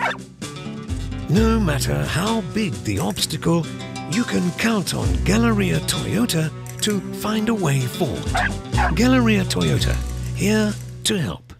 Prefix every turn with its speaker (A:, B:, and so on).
A: No matter how big the obstacle, you can count on Galleria Toyota to find a way forward. Galleria Toyota, here to help.